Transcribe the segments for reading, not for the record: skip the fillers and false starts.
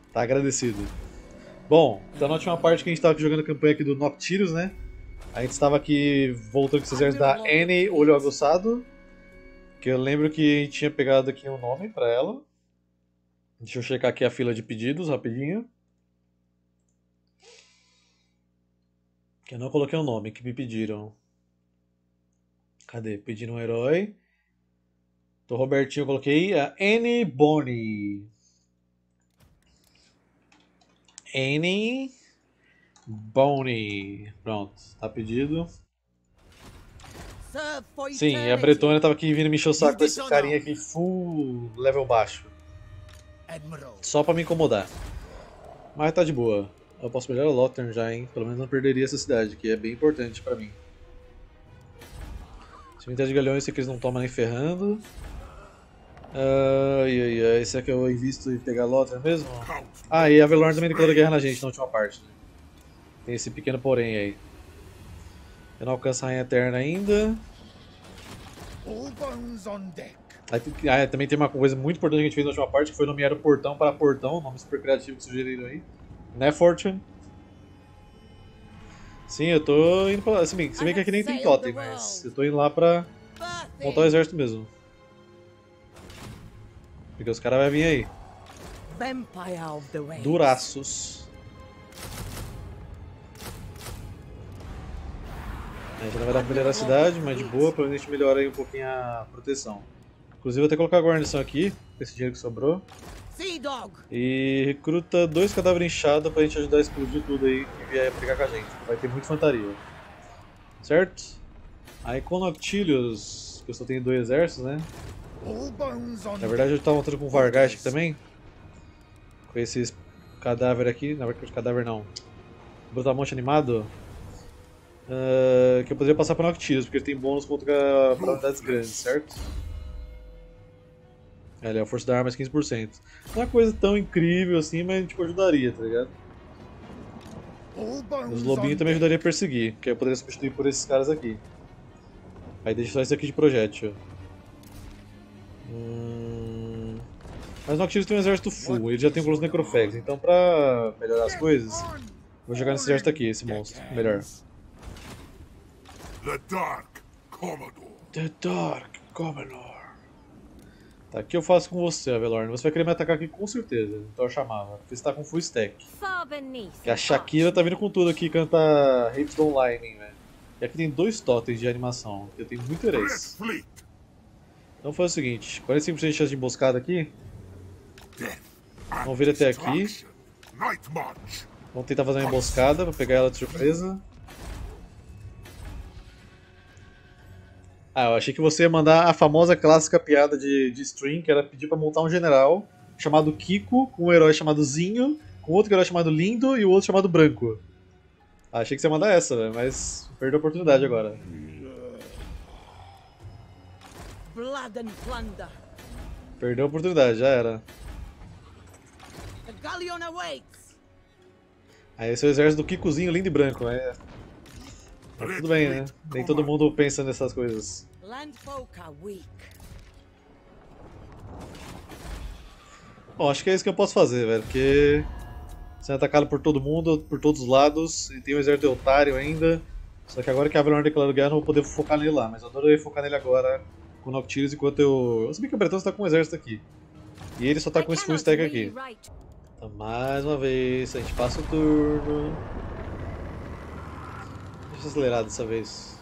Tá agradecido. Bom, então na última parte que a gente estava jogando a campanha aqui do Noctirius, né? A gente estava aqui voltando com esse exército da Annie Olho Aguçado. Que eu lembro que a gente tinha pegado aqui um nome pra ela. Deixa eu checar aqui a fila de pedidos rapidinho. Que eu não coloquei o nome que me pediram. Cadê? Pediram um herói. Do Robertinho eu coloquei a Annie Bonnie. Annie Bonnie. Pronto, tá pedido. Sim, e a Bretônia tava aqui vindo me encher o saco com esse carinha aqui full level baixo. Só pra me incomodar. Mas tá de boa. Eu posso melhorar o Lothern já, hein? Pelo menos não perderia essa cidade, que é bem importante pra mim. Cemitério de Galeões, esse aqui eles não tomam nem ferrando. Ai, ai, ai. Será que eu invisto em pegar Lothern mesmo? Ah, e a Avelorn também declarou guerra na gente na última parte, né? Tem esse pequeno porém aí. Eu não alcanço a Rainha Eterna ainda. Aí, também tem uma coisa muito importante que a gente fez na última parte, que foi nomear o portão para portão, um nome super criativo que sugeriram aí. Né, Fortune? Sim, eu tô indo pra lá. Se bem que aqui nem tem totem, mas eu tô indo lá pra montar o exército mesmo. Porque os caras vão vir aí. Duraços. A gente não vai dar pra melhorar a cidade, mas de boa, pelo menos a gente melhora aí um pouquinho a proteção. Inclusive, vou até colocar a guarnição aqui, com esse dinheiro que sobrou. E recruta 2 cadáveres inchados pra gente ajudar a explodir tudo aí que vier brigar com a gente. Vai ter muita infantaria. Certo? Aí com Noctilius, que eu só tenho 2 exércitos, né? Na verdade eu tava montando com o Vargas aqui também. Com esses cadáveres aqui. Na verdade, cadáver não. Brutamonte animado. Que eu poderia passar para Noctilius, porque ele tem bônus contra unidades grandes, certo? Ele é a força da arma mais 15%. Não é uma coisa tão incrível assim, mas tipo, ajudaria, tá ligado? Os lobinhos também ajudaria a perseguir, que eu poderia substituir por esses caras aqui. Aí deixa só esse aqui de projétil. Mas o Noctilius tem um exército full, ele já tem um Colosso Necrophags, então pra melhorar as coisas, vou jogar nesse exército aqui, esse monstro, melhor. The Dark Commodore. Tá, o que eu faço com você, Avelorn? Você vai querer me atacar aqui com certeza, então eu chamava, porque você tá com full stack. Que a Shakira tá vindo com tudo aqui, canta Hates Don't Lie, velho. E aqui tem 2 totens de animação, que eu tenho muito interesse. Então foi o seguinte, 45% de chance de emboscada aqui. Vamos vir até aqui. Vamos tentar fazer uma emboscada pra pegar ela de surpresa. Ah, eu achei que você ia mandar a famosa clássica piada de stream, que era pedir pra montar um general chamado Kiko, com um herói chamado Zinho, com outro herói chamado Lindo e o outro chamado Branco. Ah, achei que você ia mandar essa, né? Mas perdeu a oportunidade agora. Perdeu a oportunidade, já era. Aí esse é o exército do Kikozinho lindo e branco, né? Mas tudo bem, né? Nem todo mundo pensa nessas coisas. Bom, acho que é isso que eu posso fazer, velho, porque sendo atacado por todo mundo, por todos os lados, e tem o exército de Otário ainda. Só que agora que a Avelorn declarou guerra, eu não vou poder focar nele lá, mas eu adorei focar nele agora com o Noctilius enquanto eu sei que o Breton está com um exército aqui. E ele só tá com esse full stack aqui. Então, mais uma vez, a gente passa o turno. Deixa eu acelerar dessa vez.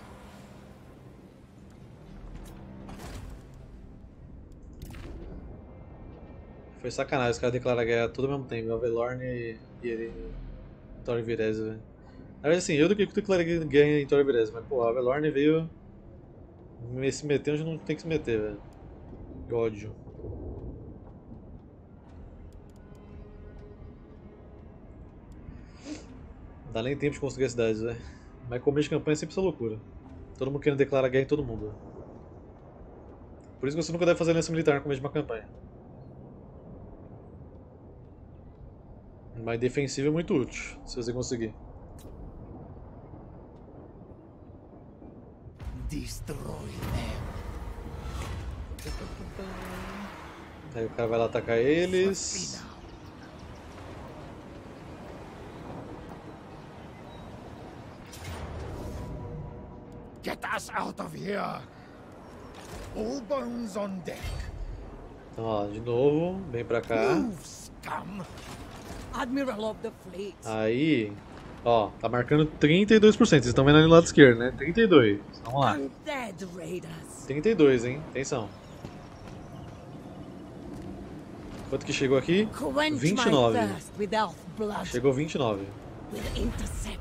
Foi sacanagem, os caras declaram guerra tudo ao mesmo tempo, o Avelorn e ele em Tor Virese, velho. Na verdade, assim, eu do que declarei guerra em Tor Virese, mas pô, a Avelorn veio se meter onde não tem que se meter, velho. Que ódio. Não dá nem tempo de construir as cidades, velho. Mas começo de campanha é sempre essa loucura. Todo mundo querendo declarar guerra em todo mundo. Por isso que você nunca deve fazer aliança militar no começo de uma campanha. Mas defensivo é muito útil, se você conseguir. Aí o cara vai lá atacar eles. Get us out of here. All bones on deck. Então, ó, de novo, vem pra cá. Move, scum. Admiral of the Fleet. Aí, ó, tá marcando 32%. Vocês estão vendo ali do lado esquerdo, né? 32. Vamos lá. Undead Raiders. 32, hein? Atenção. Quanto que chegou aqui? Quench my 29. thirst with elf blood. Chegou 29. With intercept.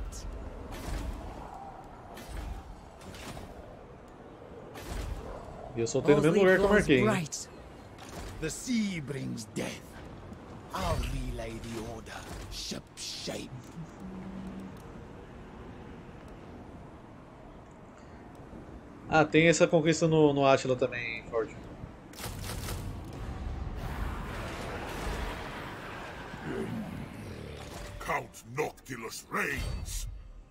E eu soltei no mesmo lugar que eu marquei, hein? The sea brings death. I'll relay the order. Ship shape. Ah, tem essa conquista no Átila também, Forte. Count Noctilus reigns.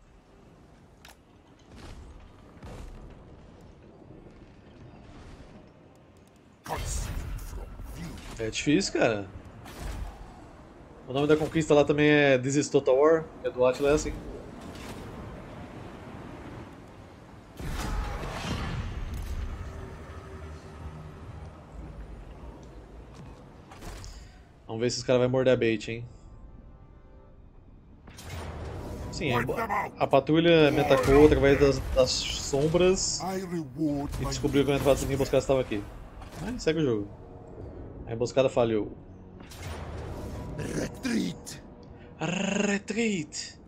Concealed from view. É difícil, cara. O nome da conquista lá também é This is Total War, que é do Átila, é assim. Vamos ver se os caras vão morder a bait, hein? Sim, a patrulha me atacou através das sombras e descobriu que a emboscada estava aqui. Aí segue o jogo. A emboscada falhou. Retreat. Retreat!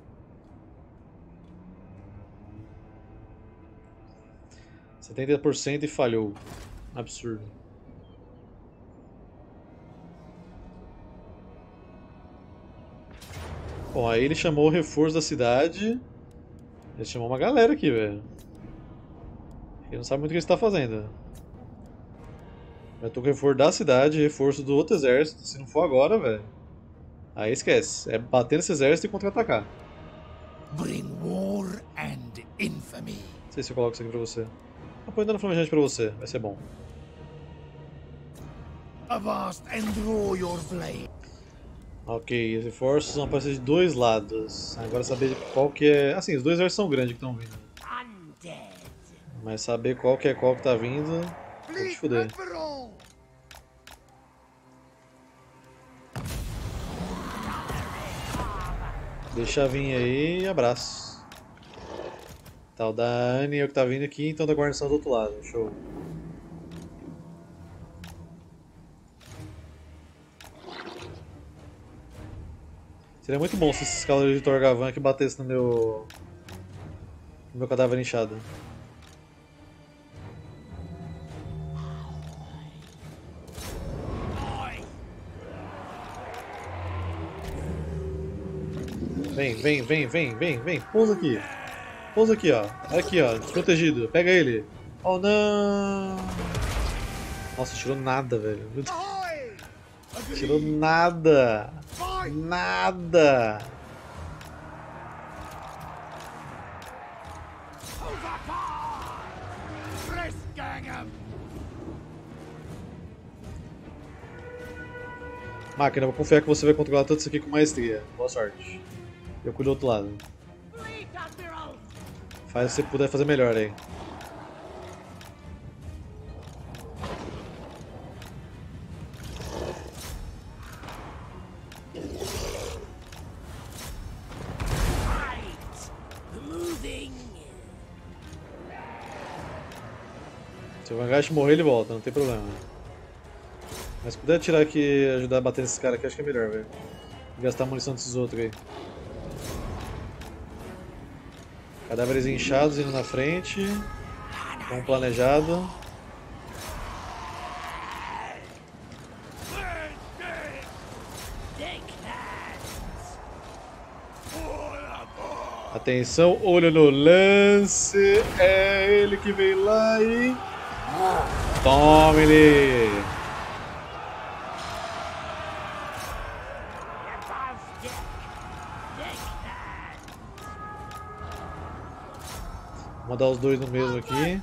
%70% e falhou. Absurdo. Bom, aí ele chamou o reforço da cidade. Ele chamou uma galera aqui, velho. Ele não sabe muito o que ele está fazendo. Eu tô com reforço da cidade, reforço do outro exército. Se não for agora, velho. Aí esquece. É bater nesse exército e contra-atacar. Bring war and infamy. Não sei se eu coloco isso aqui pra você. Apoio dano flamejante pra você, vai ser bom. Avast and draw your blade. Ok, os reforços vão aparecer de dois lados. Agora saber qual que é... Assim, os dois exércitos são grandes que estão vindo. Mas saber qual que é qual que tá vindo... Vai te fuder. Deixa vir aí e abraço. Tá, o da Anne é o que tá vindo aqui, então da guarnição do outro lado. Show. Seria muito bom se esses cavaleiros de Torgavan que batessem no meu cadáver inchado. Vem. Pousa aqui. Pousa aqui, ó. Aqui, ó. Desprotegido. Pega ele. Oh, não. Nossa, tirou nada, velho. Tirou nada. Nada. Máquina, vou confiar que você vai controlar tudo isso aqui com maestria. Boa sorte. Eu cuido do outro lado. Faz o que você puder fazer melhor aí. Se o Vanguard morrer, ele volta, não tem problema. Mas se puder tirar aqui e ajudar a bater nesses caras aqui, acho que é melhor, velho. Gastar a munição desses outros aí. Cadáveres inchados indo na frente. Bom planejado. Atenção, olho no lance. É ele que vem lá e... Tome ele! Vou mandar os dois no mesmo aqui.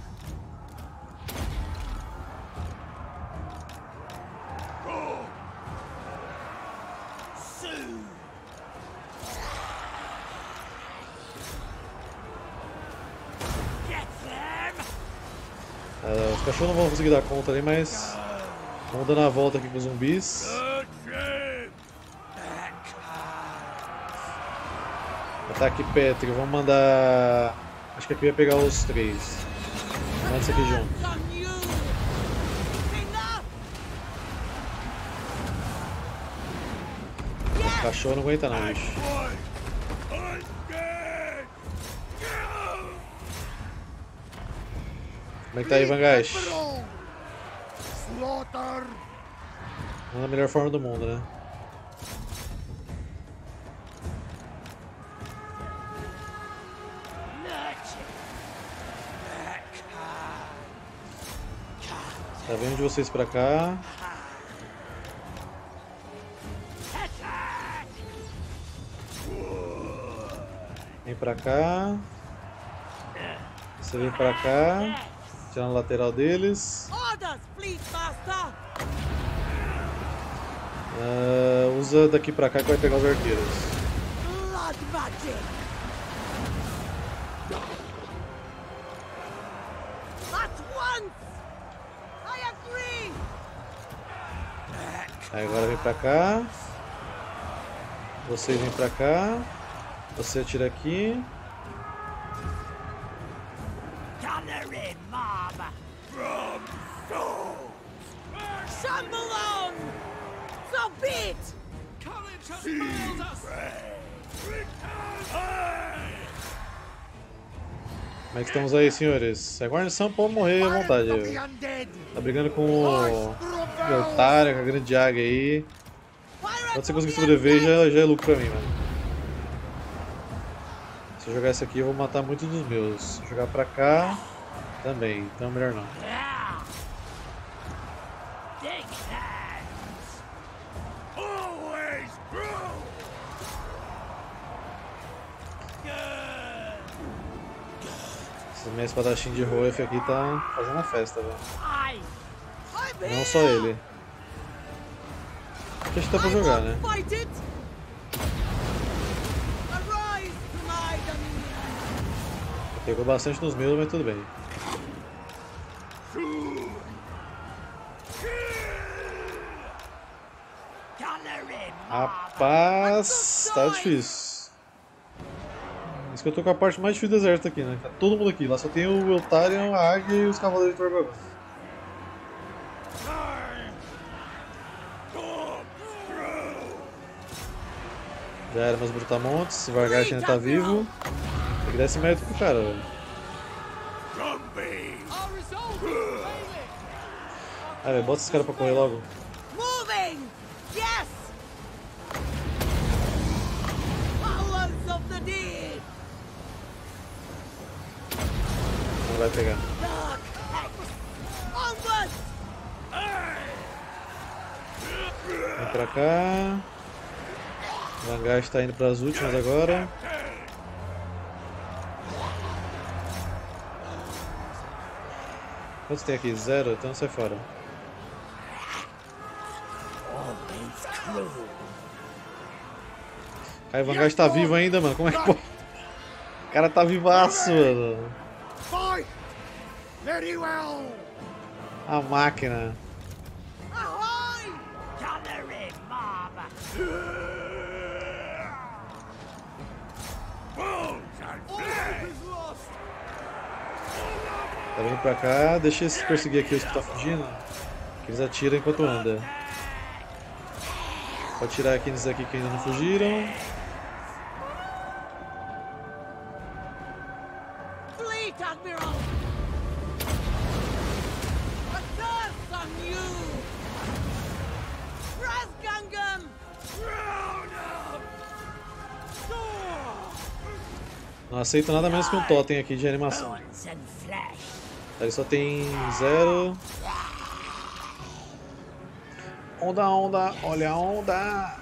cachorros não vão conseguir dar conta ali, mas vamos dando a volta aqui com os zumbis. Ataque Petri, vamos mandar... Acho que aqui vai pegar os 3. Manda isso aqui junto. O cachorro não aguenta não, bicho. Como é que tá aí, Vangash? Não é a melhor forma do mundo, né? Tá vendo de vocês pra cá. Vem pra cá. Você vem pra cá. Tirar na lateral deles. Usa daqui pra cá que vai pegar os arqueiros. Aí agora vem pra cá. Vocês vêm pra cá. Você atira aqui. Como é que estamos aí, senhores? A guarnição pode morrer à vontade. Tá brigando com o Eltário, com a grande águia aí. Quando você conseguir sobreviver, já é lucro pra mim, mano. Se eu jogar esse aqui, eu vou matar muitos dos meus. Se eu jogar pra cá, também. Então melhor não. Esse meu espadachim de Roef aqui tá fazendo a festa, velho. Não só ele. Acho que tá pra jogar, né? Pegou bastante nos meus, mas tudo bem. Rapaz, tá difícil. Isso que eu tô com a parte mais difícil do deserto aqui, né? Tá todo mundo aqui. Lá só tem o Eltarion, a Águia e os Cavaleiros de Torvagon. Já era meus Brutamontes. Esse Vargas ainda tá vivo. Tem que dar esse mérito pro cara, velho. Ah, velho, bota esses caras pra correr logo. Não vai pegar. Vem pra cá. O Vangash tá indo pras últimas agora. Quantos tem aqui? 0? Então sai fora. Aí o Vangash tá vivo ainda, mano. Como é que pode? O cara tá vivaço, mano. A máquina. Tá vindo pra cá, deixa eles perseguir aqui os que tá fugindo. Que eles atiram enquanto anda. Pode tirar aqueles daqui que ainda não fugiram. Não aceito nada menos que um totem aqui de animação. Ele só tem 0. Onda, onda, olha a onda.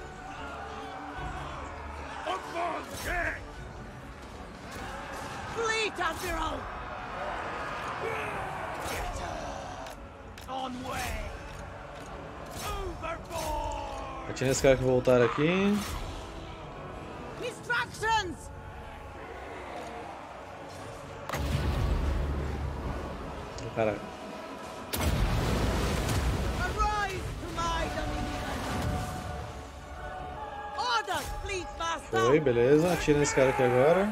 Atira esse cara que voltaram aqui. Cara, Foi, beleza. Atira nesse cara aqui agora.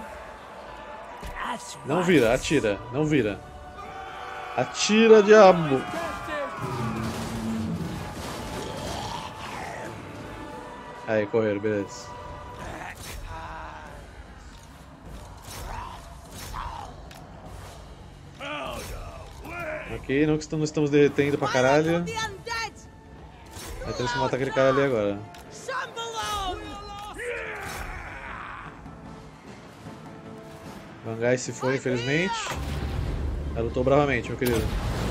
Não vira, atira. Não vira. Atira, diabo! Aí, correram, beleza. Ok, não estamos derretendo pra caralho. Aí temos que matar aquele cara ali agora. Vangai se foi, infelizmente. Ela lutou bravamente, meu querido.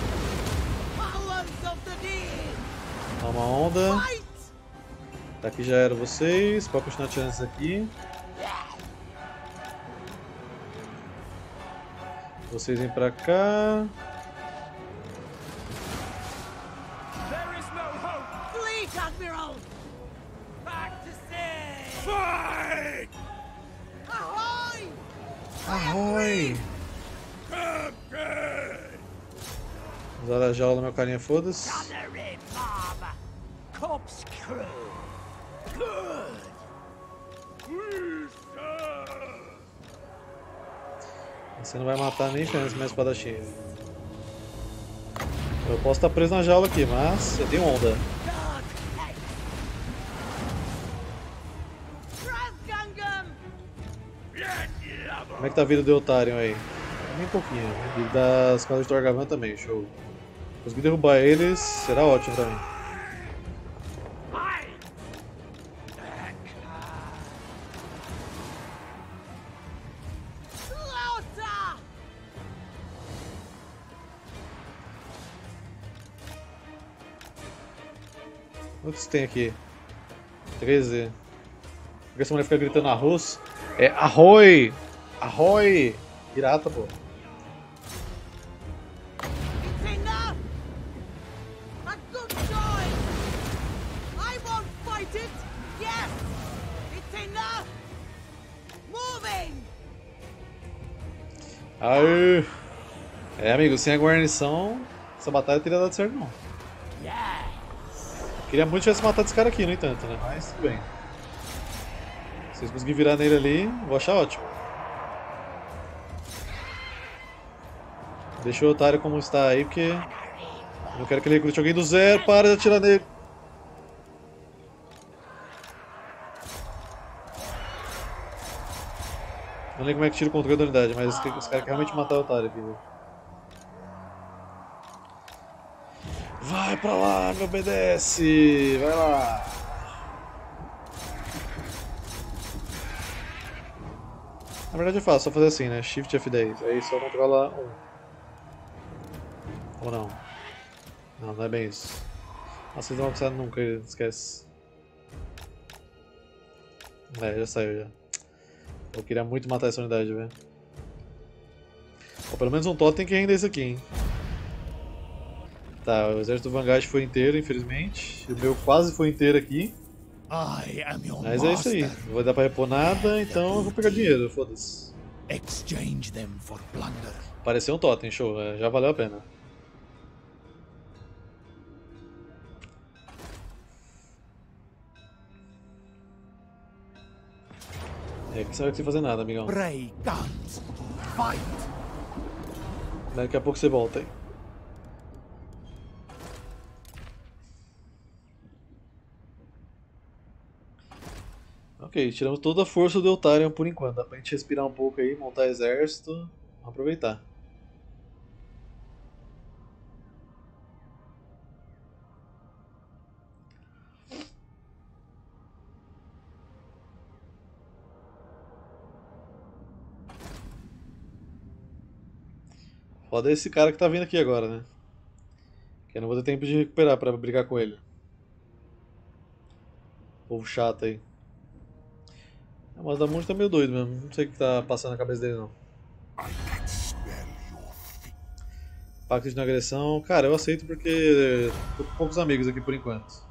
Dá uma onda. Daqui já era vocês. Pode continuar tirando isso aqui. Vocês vêm pra cá. Ahoy! Usar a jaula, meu carinha, foda-se. Você não vai matar nem chance mais espadachim. Eu posso estar preso na jaula aqui, mas eu tenho onda. Como é que tá a vida do Eltarion aí? Bem pouquinho. E das casas de Torgavan também, show. Conseguir derrubar eles, será ótimo pra mim. Quantos tem aqui? 13. Por que essa mulher fica gritando arroz? É arroi! Arroi! Pirata, pô. Aí. É, amigo, sem a guarnição, essa batalha teria dado certo, não. Queria muito que tivesse matado esse cara aqui, no entanto, né? Mas tudo bem. Se vocês conseguirem virar nele ali, vou achar ótimo. Deixa o otário como está aí, porque eu não quero que ele recrute alguém do zero. Para de atirar nele. Não lembro como é que tira o controle da unidade, mas esse cara quer realmente matar o otário aqui, viu? Vai pra lá, me obedece! Vai lá! Na verdade é fácil, só fazer assim, né? Shift F10, aí só controla um. Ou não? Não, não é bem isso. Nossa, vocês não vão precisar nunca, esquece. É, já saiu já. Eu queria muito matar essa unidade, velho. Pelo menos um totem tem que render isso aqui, hein? Tá, o exército do Vanguard foi inteiro, infelizmente. O meu quase foi inteiro aqui. Mas é isso aí. Não vai dar pra repor nada, então eu vou pegar dinheiro, foda-se. Pareceu um totem, show. Já valeu a pena. É que você não vai conseguir fazer nada, amigão. Daqui a pouco você volta aí. Ok, tiramos toda a força do Eltarion por enquanto. Dá pra gente respirar um pouco aí, montar exército. Vamos aproveitar. Foda esse cara que tá vindo aqui agora, né? Que eu não vou ter tempo de recuperar pra brigar com ele. Povo chato aí. Mas da Monte tá meio doido mesmo. Não sei o que tá passando na cabeça dele, não. Pacto de não agressão. Cara, eu aceito porque tô com poucos amigos aqui por enquanto.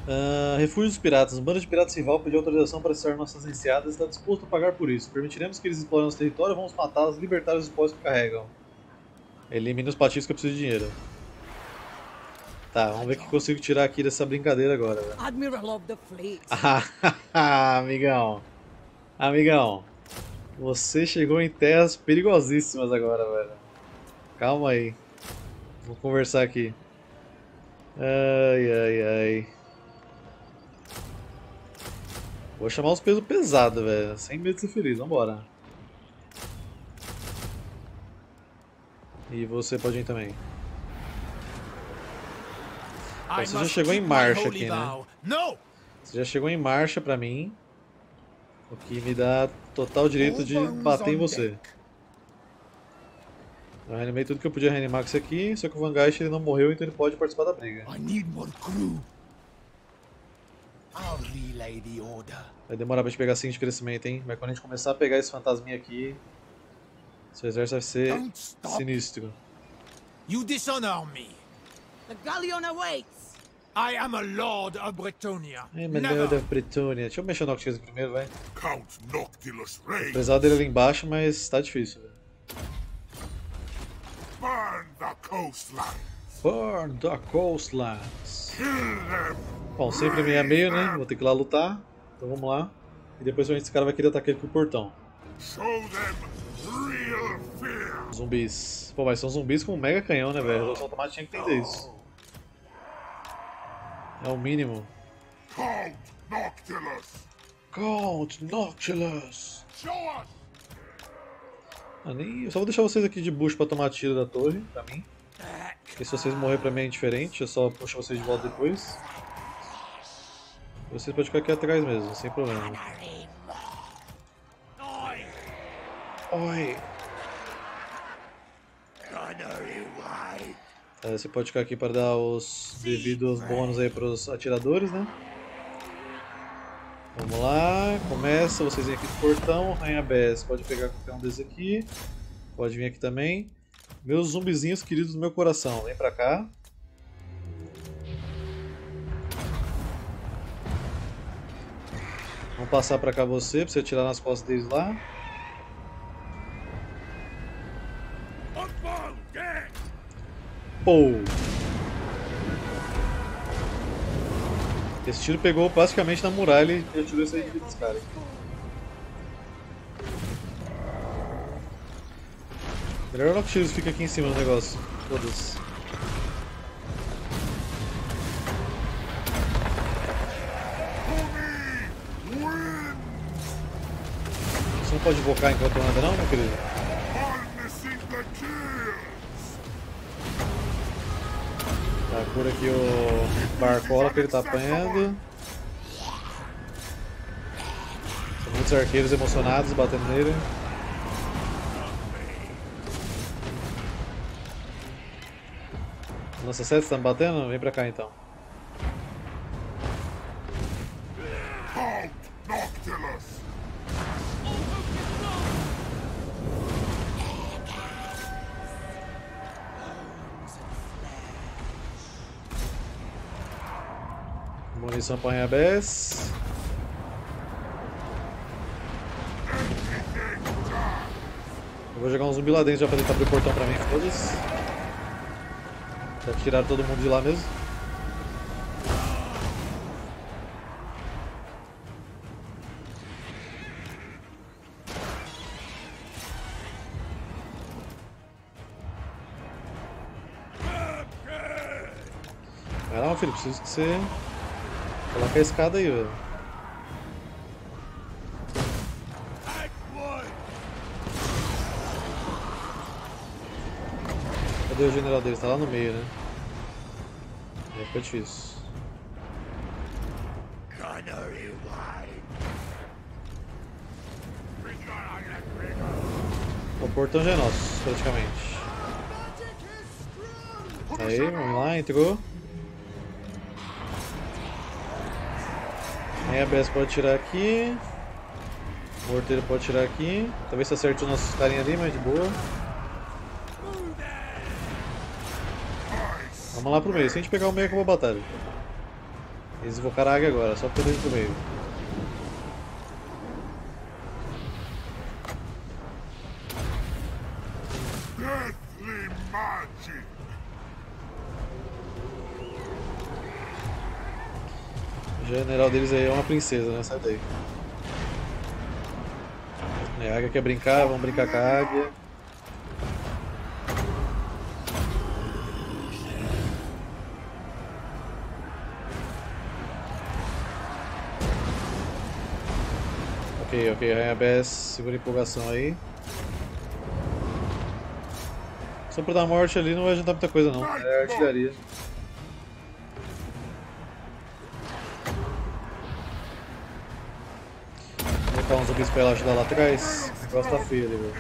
Refúgio dos piratas. Um bando de piratas rival pediu autorização para acessar nossas enseadas e está disposto a pagar por isso. Permitiremos que eles explorem nosso território, vamos matá-los e libertar os espólios que carregam. Elimine os patinhos que eu preciso de dinheiro. Tá, vamos ver o que eu consigo tirar aqui dessa brincadeira agora, velho. Admiral of the Fleet. Amigão. Amigão. Você chegou em terras perigosíssimas agora, velho. Calma aí. Vou conversar aqui. Ai, ai, ai. Vou chamar os pesos pesados, velho. Sem medo de ser feliz. Vambora. E você pode ir também. Então, você já chegou em marcha aqui, né? Você já chegou em marcha pra mim. O que me dá total direito de bater em você. Eu reanimei tudo que eu podia reanimar com isso aqui, só que o Vangeist ele não morreu, então ele pode participar da briga. Vai demorar pra gente pegar 5 de crescimento, hein? Mas quando a gente começar a pegar esse fantasminha aqui, seu exército vai ser sinistro. You dishonor me. The galleon awaits. I am a Lord of Bretonnia. Lord of Bretonnia. Deixa eu mexer no Noctilus primeiro, vai. Count Noctilus reigns. Apesar dele ali embaixo, mas tá difícil, velho. Burn the coastline. Burn the coastlines. Bom, sempre meio a meio, né? Vou ter que ir lá lutar. Então vamos lá. E depois esse cara vai querer atacar ele pro portão. Show them real fear. Zumbis. Pô, mas são zumbis com um mega canhão, né, velho? A resolução automática tinha que entender isso. É o mínimo. Count Noctilus. Count Noctilus. Show us. Eu só vou deixar vocês aqui de bucho pra tomar tiro da torre, pra mim. Porque se vocês morrerem pra mim é indiferente, eu só puxo vocês de volta depois. E vocês podem ficar aqui atrás mesmo, sem problema. Oi! Você pode ficar aqui para dar os devidos bônus aí para os atiradores, né? Vamos lá, começa, vocês vêm aqui do portão, Rainha Bess, pode pegar qualquer um desses aqui, pode vir aqui também. Meus zumbizinhos queridos do meu coração, vem pra cá. Vamos passar pra cá você, pra você atirar nas costas deles lá. Pô! Esse tiro pegou basicamente na muralha e atirou esse aí de vida desse cara. Melhor não que o tiro fica aqui em cima do negócio. Foda-se. Você não pode invocar enquanto anda não, meu querido? Tá, cura aqui o Barcola que ele tá apanhando. São muitos arqueiros emocionados batendo nele. Nossa, sério, você tá me batendo? Vem pra cá então. Munição para Rainha Bess. Eu vou jogar um zumbi lá dentro já pra tentar abrir o portão pra mim, foda-se. Já tiraram todo mundo de lá mesmo. Vai lá, meu filho, preciso que você coloque a escada aí, velho. Cadê o general deles? Tá lá no meio, né? Aí fica difícil. O portão já é nosso, praticamente. Aí, vamos lá, entrou. Aí a Bess pode tirar aqui. O morteiro pode tirar aqui. Talvez se acerte os nossos carinha ali, mas de boa. Vamos lá pro meio, se a gente pegar o meio acabou a batalha. Eles invocaram a águia agora, só porque eu tô pro meio. Deathly magic. O general deles aí é uma princesa, né? Sai daí. A águia quer brincar, vamos brincar com a águia. Ok, Rainha Bess, segura a empolgação aí. Só pra dar morte ali não vai adiantar muita coisa não, é artilharia. Vou colocar uns zumbis pra ela ajudar lá atrás. O negócio tá feio ali, velho.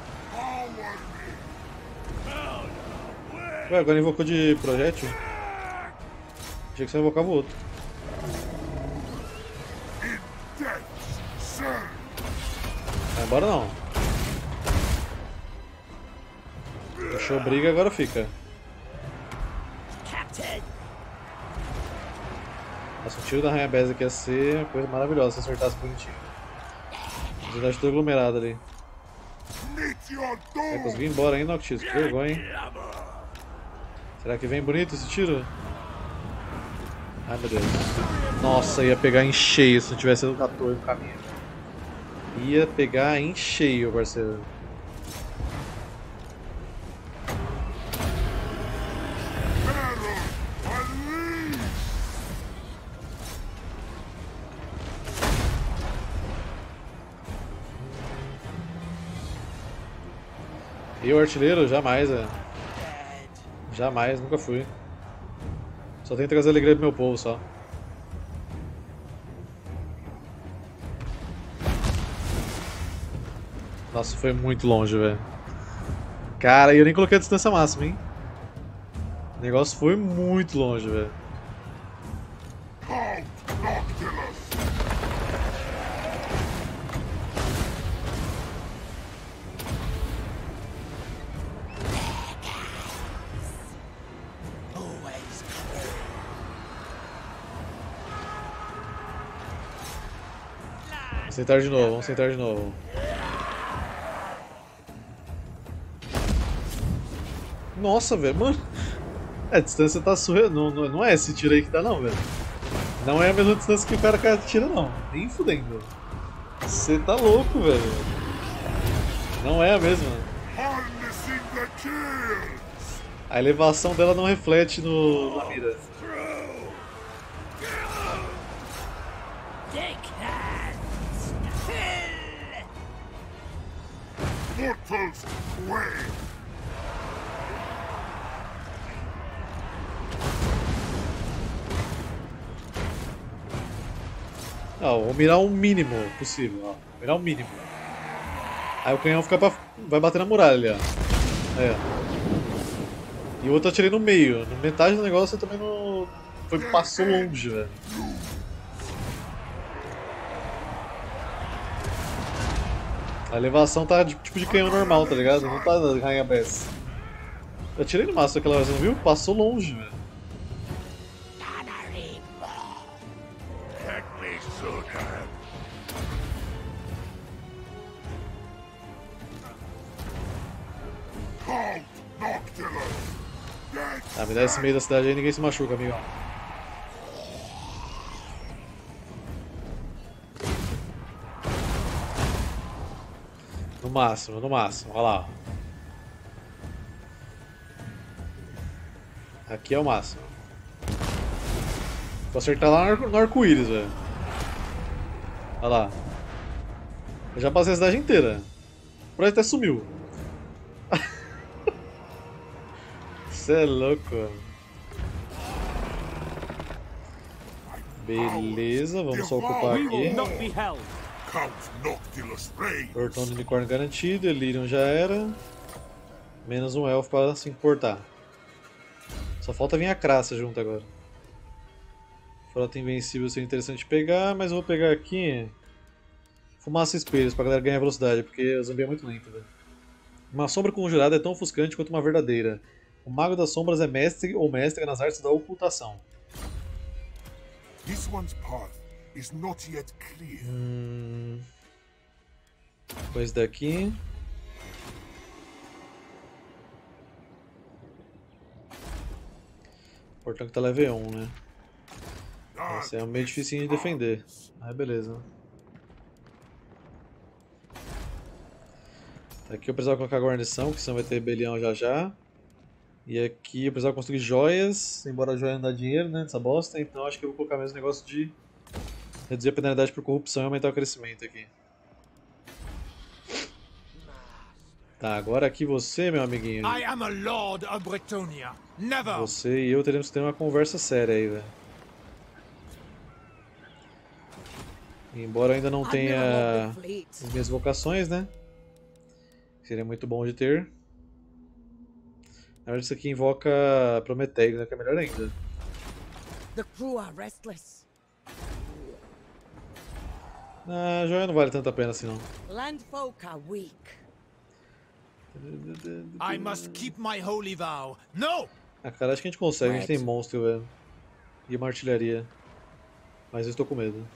Ué, agora invocou de projétil? Achei que você invocava o outro. Vai embora não. Deixou briga, agora fica. Nossa, o tiro da Rainha Bess aqui ia ser uma coisa maravilhosa se acertasse bonitinho. Unidade toda aglomerada ali. Vai conseguir ir embora ainda, Noctis? Que vergonha, hein? Será que vem bonito esse tiro? Ai meu Deus. Nossa, ia pegar em cheio se não tivesse no 14 no caminho. Ia pegar em cheio, parceiro. E o artilheiro? Jamais, é. Jamais, nunca fui. Só tenho que trazer alegria pro meu povo, só. Nossa, foi muito longe, velho. Cara, e eu nem coloquei a distância máxima, hein. O negócio foi muito longe, velho. Vamos sentar de novo, vamos sentar de novo. Nossa, velho, mano. A distância tá surreal. Não é esse tiro aí que tá, não, velho. Não é a mesma distância que o cara tira, não. Nem fudendo. Você tá louco, velho. Não é a mesma. A elevação dela não reflete na mira. Mortals, way. Vou mirar o mínimo possível, ó. Mirar o mínimo. Aí o canhão vai bater na muralha ali, ó. É. E o outro eu atirei no meio. Na metade do negócio eu também não. Passou longe, velho. A elevação tá tipo de canhão normal, tá ligado? Não tá da Rainha Bess. Eu atirei no máximo aquela vez, não viu? Passou longe, velho. Me dá esse meio da cidade aí e ninguém se machuca, amigão. No máximo, olha lá. Aqui é o máximo. Vou acertar lá no arco-íris, velho. Olha lá. Eu já passei a cidade inteira. O prédio até sumiu. Você é louco. Beleza, vamos só ocupar aqui. Portão do unicórnio garantido, Elirion já era. Menos um elfo para se importar. Só falta vir a Crassa junto agora. Frota invencível seria interessante pegar, mas eu vou pegar aqui Fumaça Espelhos pra galera ganhar velocidade, porque o zumbi é muito lento, velho. Uma sombra conjurada é tão ofuscante quanto uma verdadeira. O Mago das Sombras é mestre ou mestra nas artes da ocultação. This one's path is not yet clear. Depois daqui. O portão que tá level 1, né? Esse é meio difícil de defender. Aí beleza. Aqui eu precisava colocar guarnição, que senão vai ter rebelião já já. E aqui eu precisava construir joias, embora a joia não dá dinheiro, né, nessa bosta. Então acho que eu vou colocar mesmo o negócio de reduzir a penalidade por corrupção e aumentar o crescimento aqui. Tá, agora aqui você, meu amiguinho. I am a lord of Bretonnia. Never. Você e eu teremos que ter uma conversa séria aí, velho. Embora eu ainda não tenha as minhas vocações, né? Seria muito bom de ter. Na verdade, isso aqui invoca Prometeu, né? Que é melhor ainda. The crew are restless. A joia não vale tanto a pena assim, não. Landfolk are weak. I must keep my holy vow. No! Ah, cara, acho que a gente consegue. A gente tem monstro, velho. E uma artilharia. Mas eu estou com medo.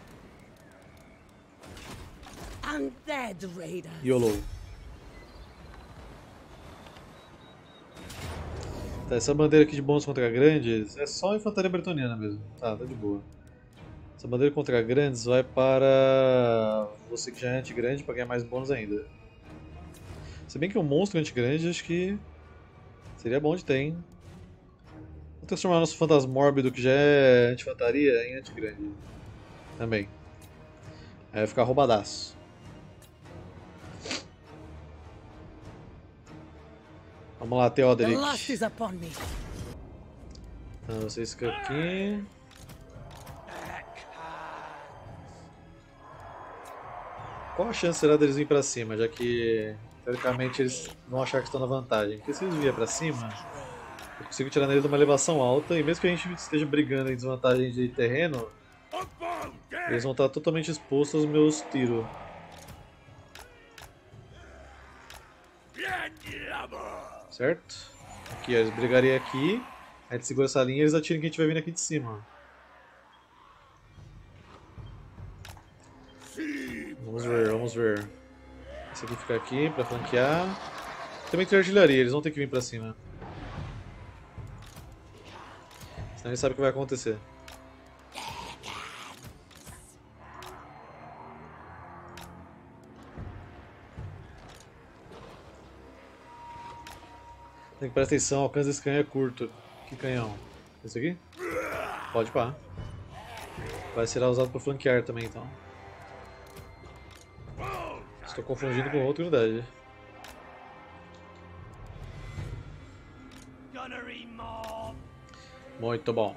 Undead raiders. YOLO. Tá, essa bandeira aqui de bônus contra grandes é só infantaria bretoniana mesmo. Tá de boa. Essa bandeira contra grandes vai para você que já é anti-grande para ganhar mais bônus ainda. Se bem que um monstro anti-grande acho que seria bom de ter, hein? Vou transformar nosso fantasmórbido que já é anti-infantaria em anti-grande. Também. Aí vai ficar roubadaço. Vamos lá, Theoderic. Então, vocês ficam aqui. Qual a chance será deles vir pra cima, já que teoricamente eles vão achar que estão na vantagem? Porque se eles virem pra cima, eu consigo tirar neles uma elevação alta e mesmo que a gente esteja brigando em desvantagem de terreno, eles vão estar totalmente expostos aos meus tiros. Certo? Aqui, ó, eles brigariam aqui, a gente segura essa linha e eles atiram quem estiver vindo aqui de cima. Vamos ver, vamos ver. Esse aqui fica aqui pra flanquear. Também tem artilharia, eles vão ter que vir pra cima. Senão eles sabem o que vai acontecer. Tem que prestar atenção, o alcance desse canhão é curto. Que canhão? Esse aqui? Pode pá. Vai ser usado para flanquear também então. Estou confundindo com outra unidade. Muito bom.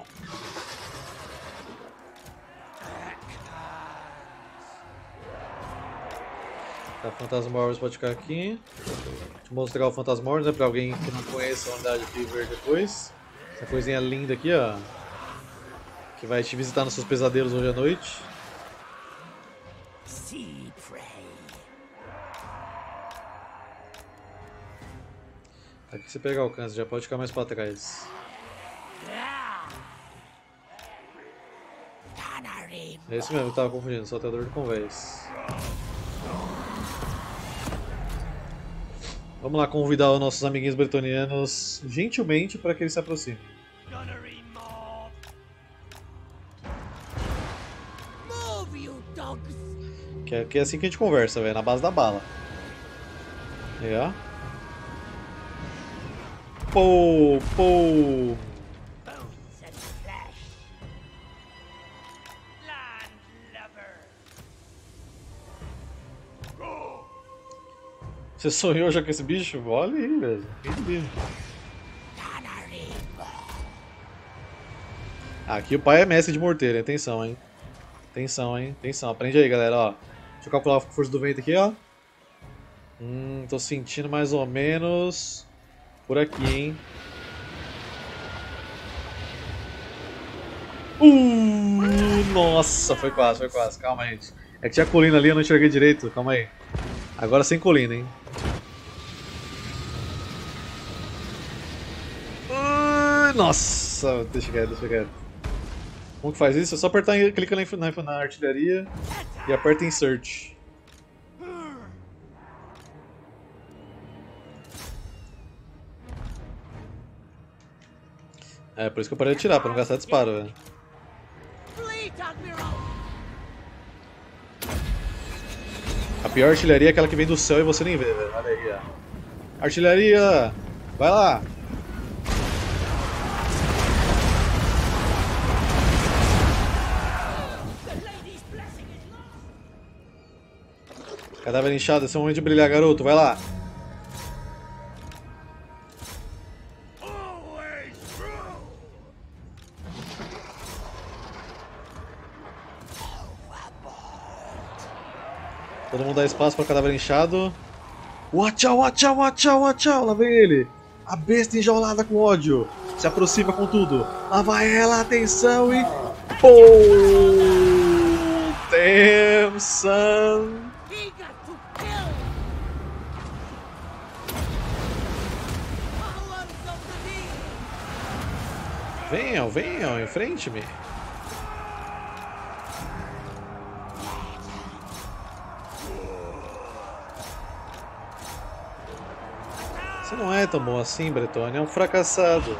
Tá, Fantasmórbidos pode ficar aqui. Deixa eu mostrar o Fantasmórbidos, né, pra alguém que não conheça a unidade aqui ver depois. Essa coisinha linda aqui, ó. Que vai te visitar nos seus pesadelos hoje à noite. Aqui você pega alcance, já pode ficar mais pra trás. É isso mesmo, eu tava confundindo, salteador de convés. Vamos lá convidar os nossos amiguinhos bretonianos gentilmente para que eles se aproximem. Que é assim que a gente conversa, velho, na base da bala. Aí, ó. Pô, pô. Você sonhou já com esse bicho? Olha aí, velho. Aqui o pai é mestre de morteiro, atenção, hein. Atenção, hein. Atenção, aprende aí, galera, ó. Deixa eu calcular a força do vento aqui, ó. Tô sentindo mais ou menos por aqui, hein. Nossa, foi quase, calma, gente. É que tinha colina ali, eu não enxerguei direito, calma aí. Agora sem colina, hein. Nossa, deixa quieto. Como que faz isso? É só apertar, clica na artilharia e aperta Insert. É, por isso que eu parei de atirar, pra não gastar disparo, velho. A pior artilharia é aquela que vem do céu e você nem vê, velho. Olha aí, ó. Artilharia! Vai lá! Cadáver inchado, esse é o momento de brilhar, garoto. Vai lá! Todo mundo dá espaço para o cadáver inchado. Watch out, watch out, watch out, watch out! Lá vem ele! A besta enjaulada com ódio. Se aproxima com tudo. Lá vai ela, atenção e... Pum! Damn, son! Venham, venham, enfrente-me. Você não é tão bom assim, Bretonnia, é um fracassado.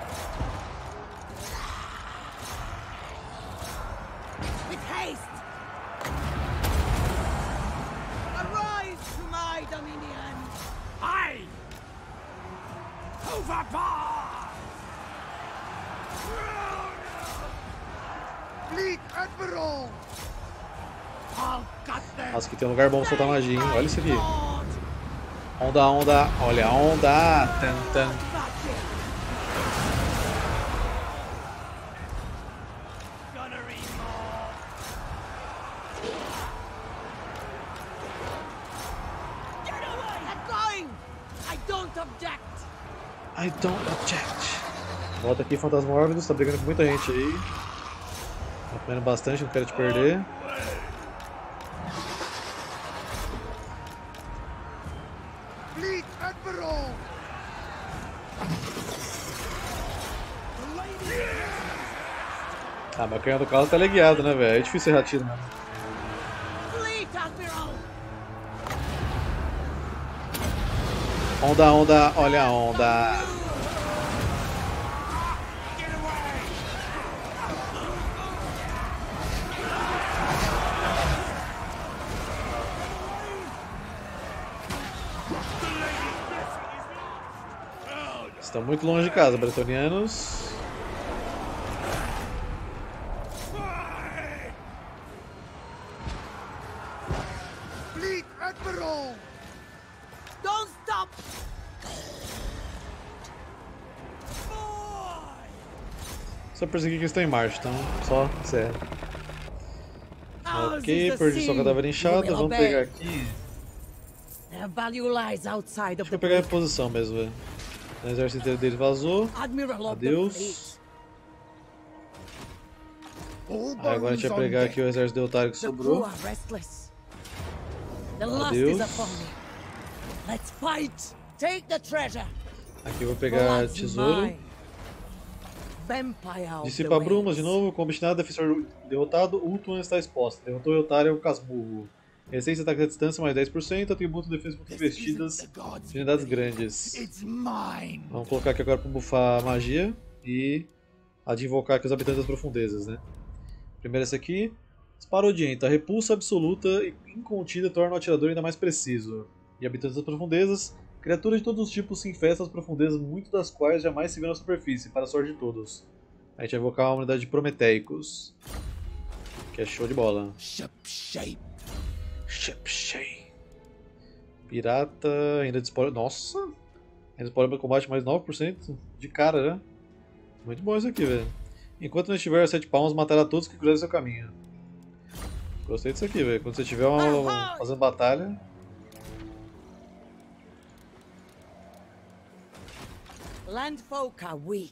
Nossa, aqui tem um lugar bom pra soltar magia, hein? Olha isso aqui. Onda, onda, olha a onda. Tan, tan. I don't object. Volta aqui, Fantasma Órbidos, tá brigando com muita gente aí. Tá apanhando bastante, não quero te perder. Ah, mas o canhão do carro tá legueado, né, velho? É difícil errar tiro, mano. Onda, onda, olha a onda. Estão muito longe de casa, bretonianos. Só perseguir que eles estão em marcha, então só sério. Ok, perdi só o cadáver inchado, vamos pegar aqui. Deixa eu pegar a posição mesmo, velho. O exército inteiro dele vazou. Adeus. Agora a gente vai pegar aqui o exército de otário que sobrou. Adeus. Aqui eu vou pegar tesouro. Dissipa brumas de novo, com obstinado defensor derrotado, Ultuan está exposta. Derrotou o otário Casmurro. Resistência ataque à distância mais 10%, atributo defesa contra investidas de unidades grandes. Vamos colocar aqui agora para buffar a magia e a de invocar aqui os habitantes das profundezas, né? Primeiro esse aqui. Esparodiento. A repulsa absoluta e incontida torna o atirador ainda mais preciso. E habitantes das profundezas. Criaturas de todos os tipos se infestam as profundezas, muitas das quais jamais se vê na superfície, para a sorte de todos. A gente vai invocar uma unidade de Prometeicos. Que é show de bola. Pirata, ainda de spoiler. Nossa! Ainda de spoiler para combate mais 9% de cara, né? Muito bom isso aqui, velho. Enquanto não estiver a 7 palmos, matará todos que cruzarem seu caminho. Gostei disso aqui, velho. Quando você estiver fazendo batalha. Landfolk are weak.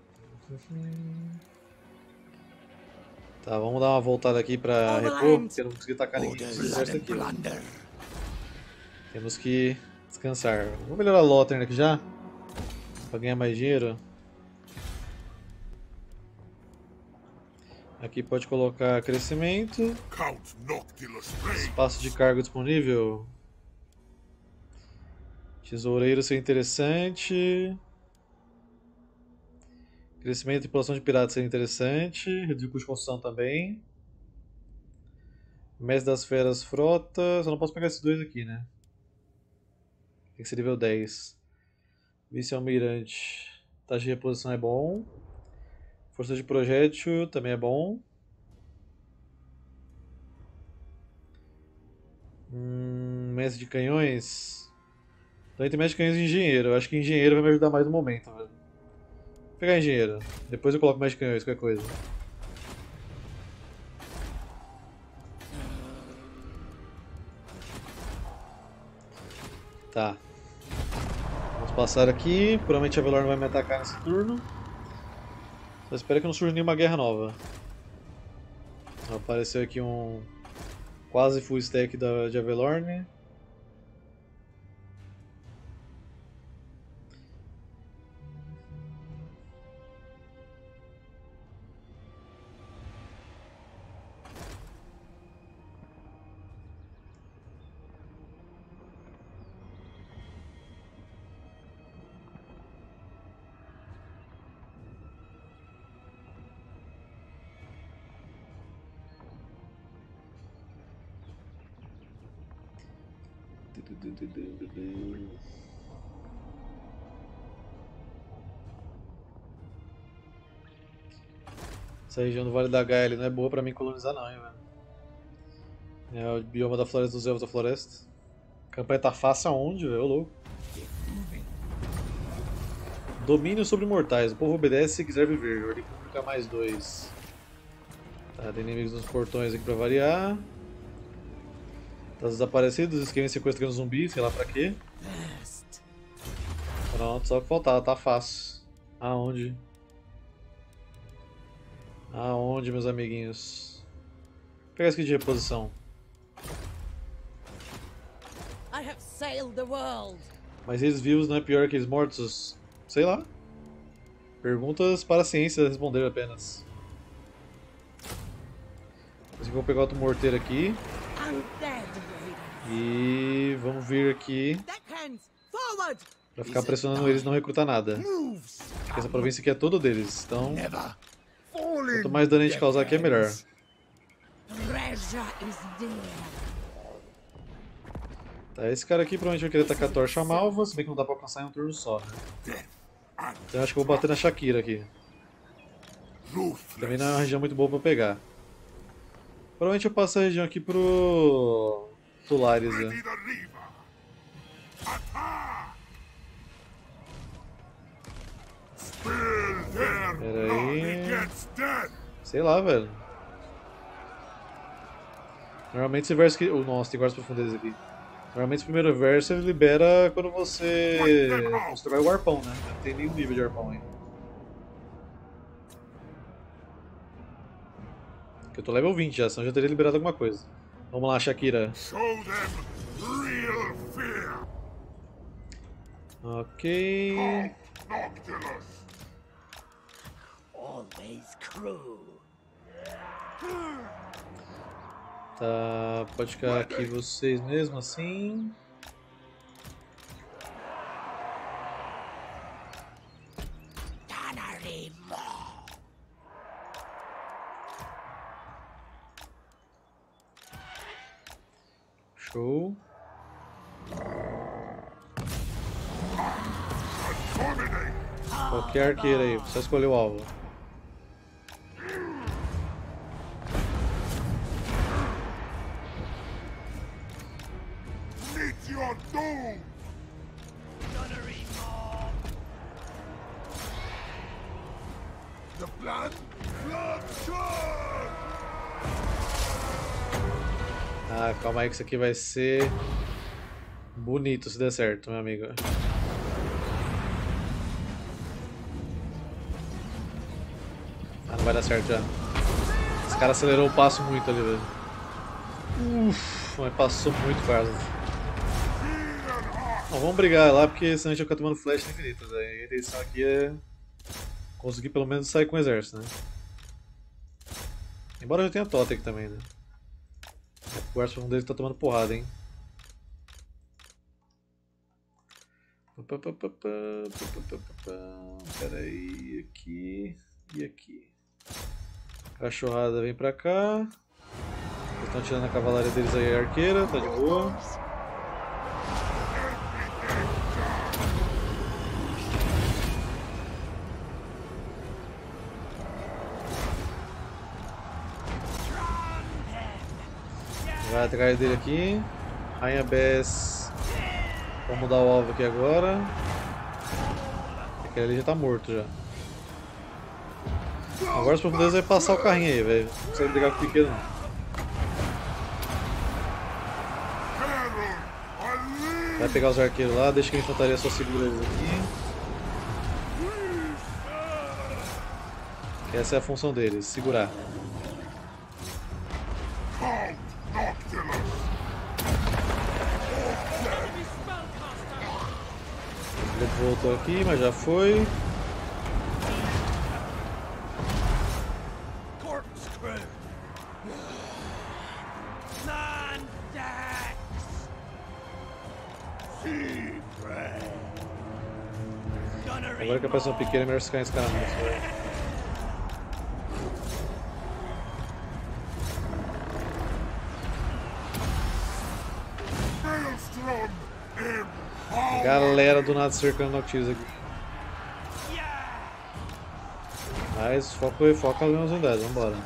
Tá, vamos dar uma voltada aqui pra repor, porque eu não consegui tacar ninguém nesse exército aqui. Temos que descansar. Vou melhorar a Lothern aqui já, pra ganhar mais dinheiro. Aqui pode colocar crescimento. Espaço de cargo disponível. Tesoureiro seria interessante. Crescimento e população de piratas seria interessante. Reduzir o custo de construção também. Mestre das Feras Frota. Só não posso pegar esses dois aqui, né? Tem que ser nível 10. Vice-almirante. Taxa de reposição é bom. Força de projétil também é bom. Mestre de canhões. Então tem mestre de canhões e engenheiro. Eu acho que engenheiro vai me ajudar mais no momento. Velho. Vou pegar engenheiro. Depois eu coloco mestre de canhões, qualquer coisa. Tá. Vamos passar aqui. Provavelmente a Avelor não vai me atacar nesse turno. Só espero que não surja nenhuma guerra nova. Apareceu aqui um quase full stack de Avelorn. Essa região do Vale da Gaia não é boa pra mim colonizar não, hein, velho. É o bioma da floresta dos elfos da floresta. A campanha tá fácil aonde, velho? Ô louco. Domínio sobre mortais. O povo obedece se quiser viver. Ordem pública mais 2. Tá, tem inimigos nos portões aqui pra variar. Tá desaparecidos, esquema sequestrando zumbi, sei lá pra quê. Pronto, só o que faltava, tá fácil. Aonde? Aonde, meus amiguinhos? Vou pegar esse aqui de reposição. Mas eles vivos não é pior que eles mortos? Sei lá. Perguntas para a ciência responder apenas. Vou pegar outro morteiro aqui. E vamos vir aqui pra ficar pressionando eles e não recrutar nada. Porque essa província aqui é toda deles, então quanto mais dano a gente causar aqui é melhor. Tá, esse cara aqui provavelmente vai querer atacar a Torcha Malva, se bem que não dá pra alcançar em um turno só, né? Então eu acho que eu vou bater na Shakira aqui. Também não é uma região muito boa pra pegar. Provavelmente eu passo a região aqui pro Tulares. Né? Pera aí. Sei lá, velho. Normalmente esse verso aqui. Nossa, tem várias profundezas aqui. Normalmente esse primeiro verso ele libera quando você constrói o arpão, né? Não tem nenhum nível de arpão ainda. Eu tô level 20 já, senão eu já teria liberado alguma coisa. Vamos lá, Shakira. Ok. Tá, pode ficar aqui vocês mesmo assim. Show. Qualquer arqueiro aí, só escolher o alvo. Ah, calma aí que isso aqui vai ser bonito se der certo, meu amigo. Ah, não vai dar certo já. Esse cara acelerou o passo muito ali, velho. Mas passou muito quase. Bom, vamos brigar lá porque senão a gente vai ficar tomando flash infinito. A intenção aqui é conseguir pelo menos sair com o exército, né? Embora já tenha totem aqui também, né? O Guarda Profundo dele tá tomando porrada, hein? Pera aí, aqui e aqui. Cachorrada vem pra cá. Eles estão tirando a cavalaria deles aí, a arqueira, tá de boa. Vai atrás dele aqui. Rainha Bess. Vamos mudar o alvo aqui agora. Aquele ali já tá morto já. Agora os profundezas vai passar o carrinho aí, velho. Não consegue brigar com o pequeno não. Vai pegar os arqueiros lá, deixa que a infantaria só segura eles aqui. Que essa é a função deles, segurar. Ele voltou aqui, mas já foi. Agora que apareceu uma pequena, é melhor ficar em escaramuça. Galera do nada cercando o Noctis aqui. Mas foca ali nas unidades, vambora.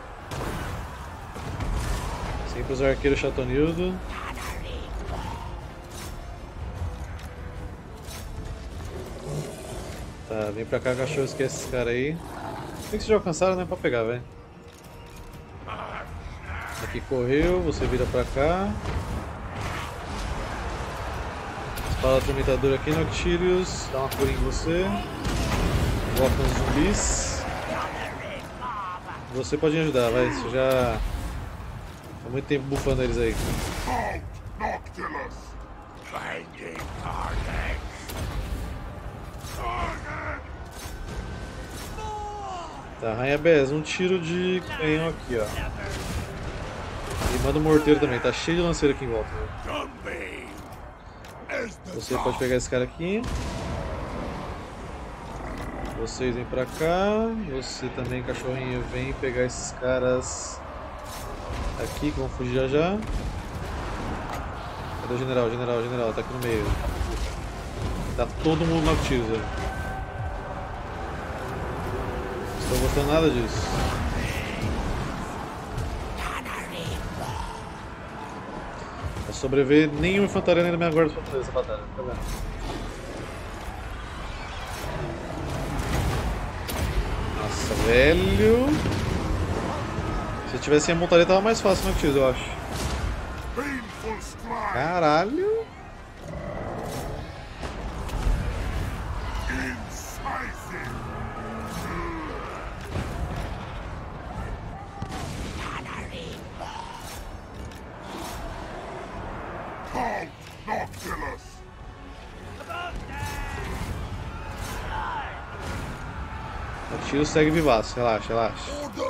Sempre os arqueiros chatonildo. Tá, vem pra cá, cachorro, esquece esse cara aí. Tem que se já alcançaram, né? Pra pegar, velho. Aqui correu, você vira pra cá. Espada atormentadora aqui, Noctirius. Dá uma cura em você. Coloca uns zumbis. Você pode ajudar, vai. Você já. Há muito tempo bufando eles aí. Tá, Rainha Bess, um tiro de canhão aqui, ó. E manda um morteiro também, tá cheio de lanceiro aqui em volta. Né? Você pode pegar esse cara aqui. Vocês vêm pra cá. Você também, cachorrinho, vem pegar esses caras aqui que vão fugir já já. Cadê o general? General, tá aqui no meio. Tá todo mundo no tiro, velho. Não tô gostando nada disso. Pra sobreviver, nenhuma infantaria nem da minha guarda pra fazer essa batalha, tá vendo? Nossa, velho. Se tivesse a montaria tava mais fácil no Noctis, eu acho. Caralho. O tiro segue vivaço, relaxa, relaxa.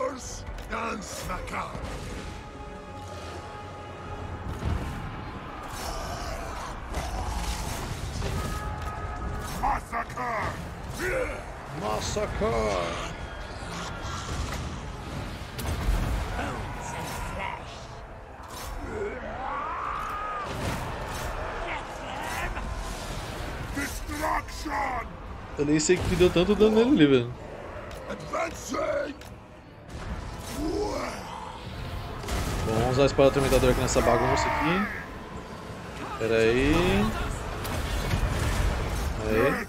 Massacre! Eu nem sei que deu tanto dano nele ali, velho. Bom, vamos usar a espada atormentadora aqui nessa bagunça aqui. Pera aí. Aí.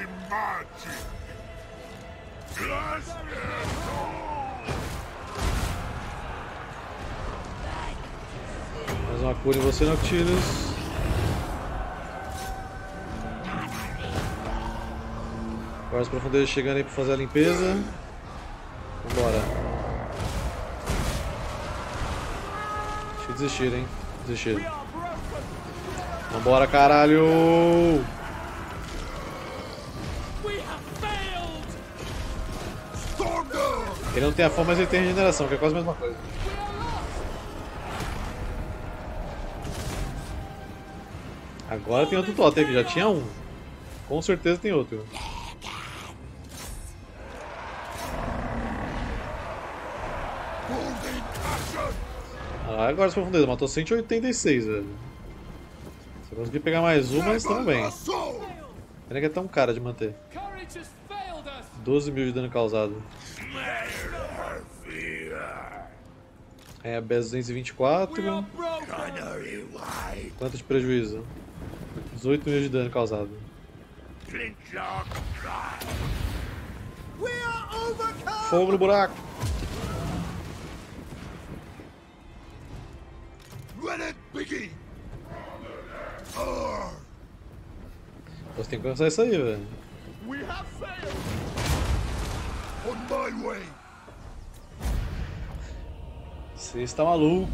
Mais uma cura em você, Noctirius. Agora as profundezas chegando aí pra fazer a limpeza. Vambora. Acho que desistiram, hein? Desistiram. Vambora, caralho! Ele não tem a fome, mas ele tem regeneração, que é quase a mesma coisa. Agora tem outro totem aqui, já tinha um. Com certeza tem outro. Ah, agora as profundezas, matou 186, velho. Se eu conseguir pegar mais uma, eles estão bem. Pena que é tão cara de manter. 12 mil de dano causado. É a BES 224. Quanto de prejuízo? 18 mil de dano causado. Fogo no buraco! Você tem que alcançar isso aí, velho. Você está maluco.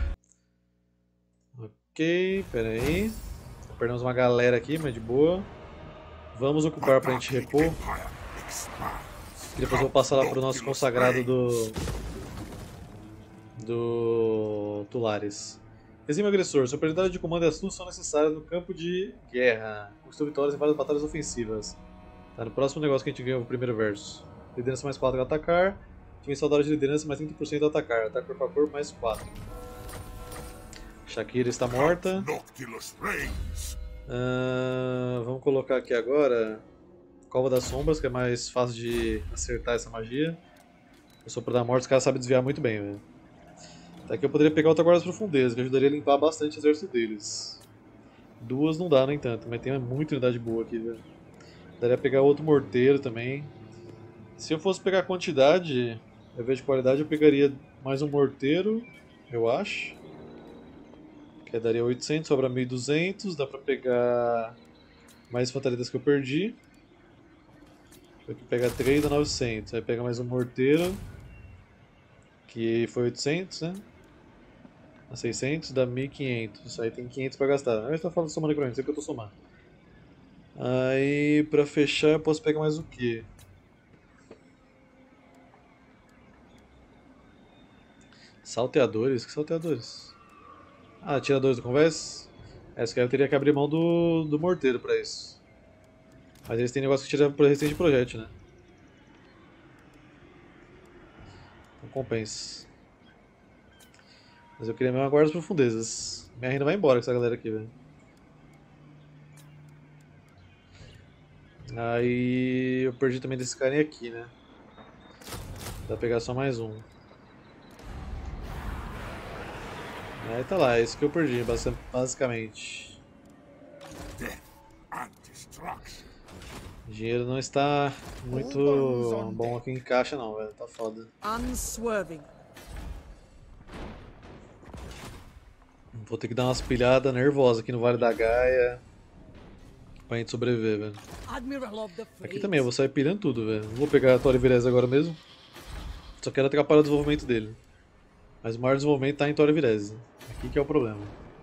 Ok, pera aí. Perdemos uma galera aqui, mas de boa. Vamos ocupar pra gente repor. E depois eu vou passar lá pro nosso consagrado do Tulares. Exime agressor. Sua prioridade de comando e astúcia são necessárias no campo de guerra. Conquistou vitórias em várias batalhas ofensivas. Tá no próximo negócio que a gente ganhou o primeiro verso. Liderança mais 4 ao atacar. Time saudável de liderança mais 30% ao atacar. Ataque corpo a corpo mais 4. Shakira está morta. Vamos colocar aqui agora Cova das Sombras, que é mais fácil de acertar essa magia. O Sopro da Morte, os caras sabem desviar muito bem, velho. Daqui eu poderia pegar outra Guarda das Profundezas, que ajudaria a limpar bastante o exército deles. Duas não dá, no entanto, mas tem muita unidade boa aqui, velho. Daria pegar outro morteiro também. Se eu fosse pegar quantidade, ao invés de qualidade, eu pegaria mais um morteiro, eu acho. Que daria 800, sobra 1200, dá pra pegar mais infantaria que eu perdi. Vou pegar 3 dá 900, aí pega mais um morteiro, que foi 800, né? A 600 dá 1500, aí tem 500 pra gastar. Eu estou falando somando aqui pra mim, sei que eu tô somando. Aí pra fechar eu posso pegar mais o que? Salteadores? Que salteadores? Ah, atiradores do convés? Esse cara teria que abrir mão do morteiro pra isso. Mas eles têm negócio que tira resistência de projétil, né? Então compensa. Mas eu queria mesmo aguardar as profundezas. Minha renda vai embora com essa galera aqui, velho. Aí eu perdi também desse carinha aqui, né? Dá pra pegar só mais um. Aí tá lá, é isso que eu perdi, basicamente. O dinheiro não está muito bom aqui em caixa não, velho. Tá foda. Vou ter que dar umas pilhadas nervosas aqui no Vale da Gaia pra gente sobreviver, velho. Aqui também, eu vou sair pilhando tudo, velho. Não vou pegar a Tori Virez agora mesmo. Só quero atrapalhar o desenvolvimento dele. Mas o maior desenvolvimento tá em Tori Virez. Aqui que é o problema.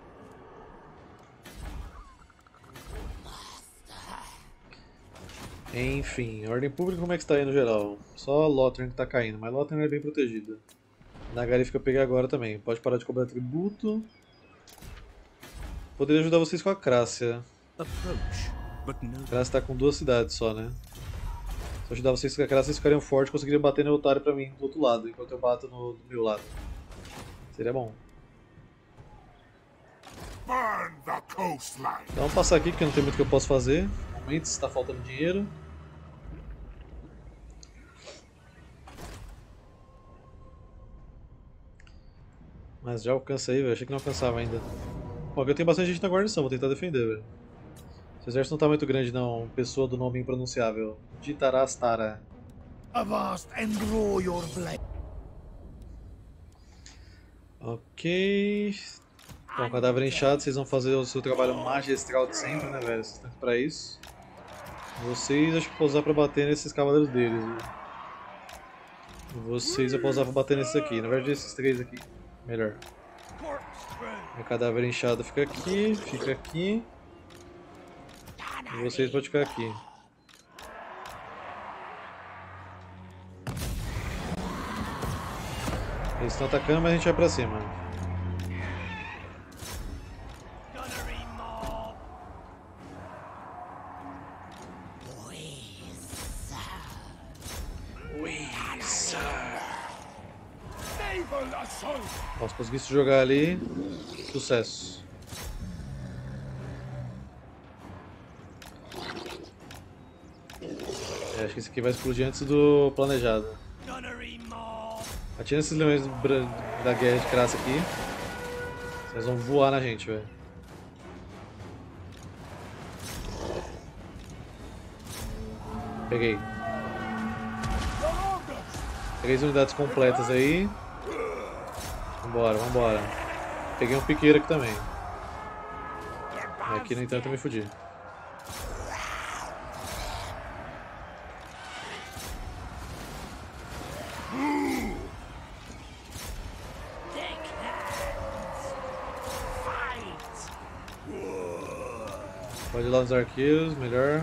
Enfim, ordem pública como é que está aí no geral? Só Lothran que tá caindo, mas Lothran é bem protegida. Nagari fica pegar agora também. Pode parar de cobrar tributo. Poderia ajudar vocês com a Crácia. A Crácia tá com 2 cidades só, né? Se eu ajudar vocês com a Crácia, vocês ficariam fortes e conseguiriam bater no otário pra mim do outro lado, enquanto eu bato do meu lado. Seria bom. Então vamos passar aqui, porque não tem muito que eu posso fazer. No momento está faltando dinheiro. Mas já alcança aí, velho. Achei que não alcançava ainda. Bom, aqui eu tenho bastante gente na guarnição, vou tentar defender, velho. Esse exército não tá muito grande não. Pessoa do nome impronunciável. Ditarastara. Ok. Bom, cadáver inchado, vocês vão fazer o seu trabalho magistral de sempre, né, velho? Vocês estão aqui pra isso. Vocês acho que eu vou usar pra bater nesses cavaleiros deles, viu? Vocês eu vou usar pra bater nesses aqui. Na verdade, esses 3 aqui. Melhor. Meu cadáver inchado fica aqui, fica aqui. E vocês podem ficar aqui. Eles estão atacando, mas a gente vai pra cima. Nossa, consegui se jogar ali. Sucesso. Acho que esse aqui vai explodir antes do planejado. Atira esses leões da guerra de Krass aqui. Vocês vão voar na gente, velho. Peguei. Peguei as unidades completas aí. Vambora, vambora. Peguei um piqueiro aqui também. Aqui, no entanto, eu me fudi. Pode ir lá nos arqueiros, melhor.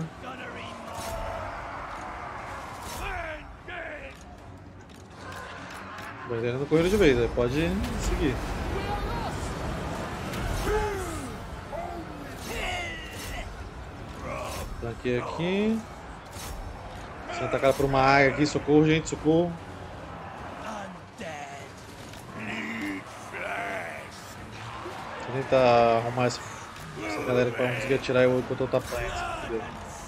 Vai indo correndo de vez, pode seguir. Flanqueei aqui. Sendo atacado por uma águia aqui, socorro, gente, socorro. Vou tentar arrumar essa galera pra conseguir atirar eu enquanto eu tô apanhando.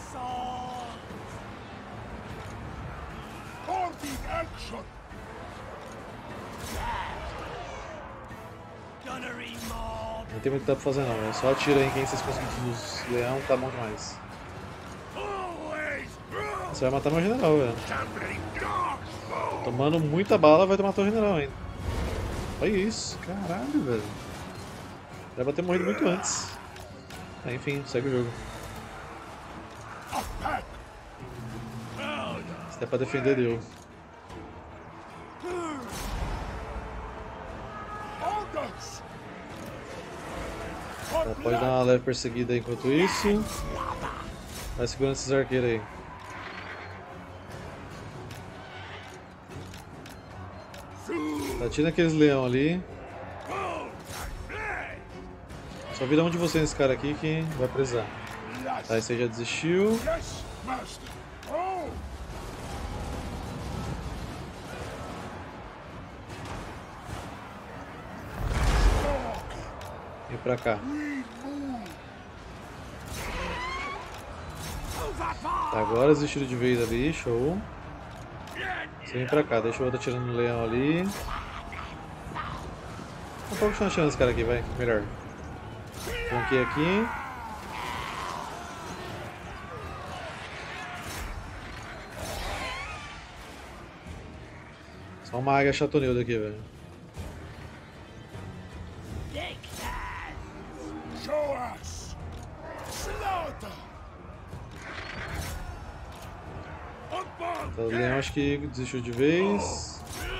Não tem muito que dá pra fazer não, só atira em quem vocês conseguirem dos leão, tá bom demais. Você vai matar meu general, velho. Tomando muita bala vai matar o general ainda. Olha isso, caralho, velho. Era pra ter morrido muito antes. Enfim, segue o jogo. Se der pra defender, deu. Tá, pode dar uma leve perseguida aí enquanto isso. Vai segurando esses arqueiros aí. Tá tirando aqueles leão ali. Só vira um de vocês nesse cara aqui que vai precisar. Tá, esse aí já desistiu. Vem pra cá. Tá, agora desistiu de vez ali, show. Você vem pra cá, deixa o outro atirando no leão ali. Um pouco de chance nesse cara aqui, vai, melhor. Flanquei aqui. Só uma águia chatoneuda aqui, velho. Então, o leão acho que desistiu de vez.